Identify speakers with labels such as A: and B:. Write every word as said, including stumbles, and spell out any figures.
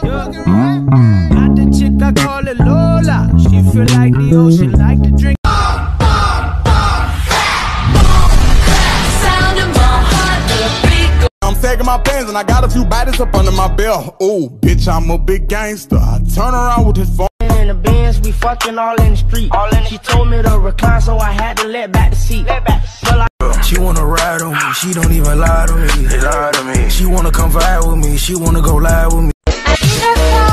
A: Got the chick, I call it Lola. She feel like the ocean, like to drink.
B: I'm taking my pants and I got a few bodies up under my belt. Ooh, bitch, I'm a big gangster. I turn around with his phone.
C: In the Benz, we fucking all in the street. All in she told me to recline, so I had to let back the seat. Let back the seat. I
D: she wanna ride on me, she don't even lie to me. They lie to me. She wanna come vibe with me, she wanna go live with me.